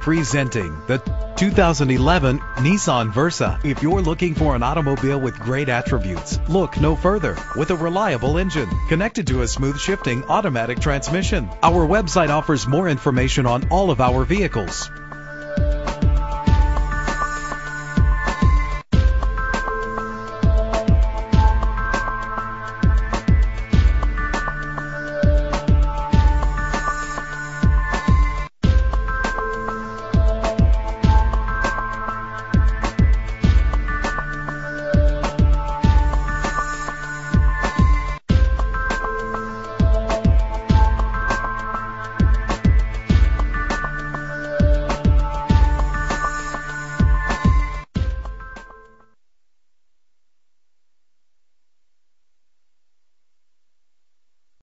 Presenting the 2011 Nissan Versa. If you're looking for an automobile with great attributes, look no further. With a reliable engine connected to a smooth shifting automatic transmission, our website offers more information on all of our vehicles.